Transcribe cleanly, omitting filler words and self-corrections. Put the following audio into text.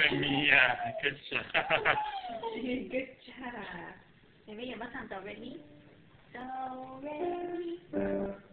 Mia, good job. Good job. Maybe you must have do re mi. Do re mi.